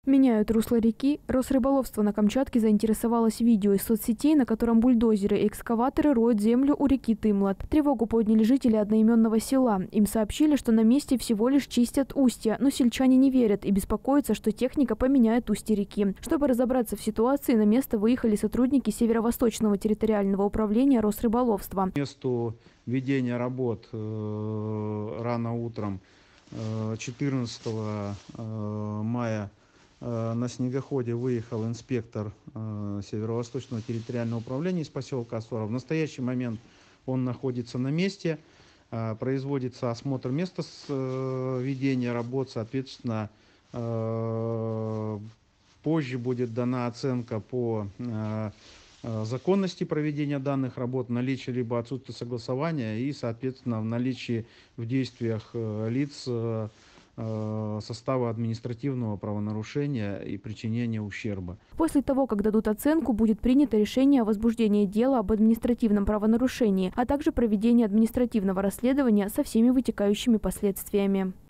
Меняют русло реки. Росрыболовство на Камчатке заинтересовалось видео из соцсетей, на котором бульдозеры и экскаваторы роют землю у реки Тымлат. Тревогу подняли жители одноименного села. Им сообщили, что на месте всего лишь чистят устья, но сельчане не верят и беспокоятся, что техника поменяет устье реки. Чтобы разобраться в ситуации, на место выехали сотрудники Северо-Восточного территориального управления Росрыболовства. К месту ведения работ рано утром 14 мая на снегоходе выехал инспектор Северо-Восточного территориального управления из поселка Осора. В настоящий момент он находится на месте, производится осмотр места ведения работ, соответственно, позже будет дана оценка по законности проведения данных работ, наличие либо отсутствие согласования и, соответственно, в наличии в действиях лиц состава административного правонарушения и причинения ущерба. После того, как дадут оценку, будет принято решение о возбуждении дела об административном правонарушении, а также проведении административного расследования со всеми вытекающими последствиями.